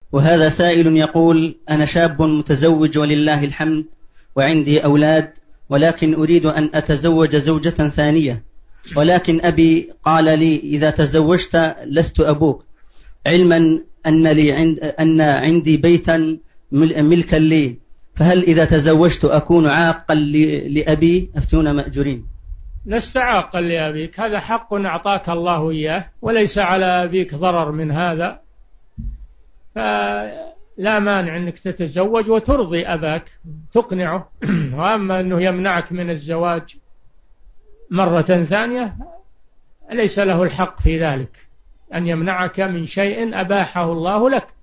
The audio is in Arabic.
وهذا سائل يقول: أنا شاب متزوج ولله الحمد وعندي أولاد، ولكن أريد أن أتزوج زوجة ثانية، ولكن أبي قال لي: إذا تزوجت لست أبوك، علما أن عندي بيتا ملكا لي، فهل إذا تزوجت أكون عاقا لأبي؟ أفتونا مأجورين. لست عاقا لأبيك، هذا حق أعطاك الله إياه، وليس على أبيك ضرر من هذا، فلا مانع أنك تتزوج وترضي أباك تقنعه. وأما أنه يمنعك من الزواج مرة ثانية ليس له الحق في ذلك، أن يمنعك من شيء أباحه الله لك.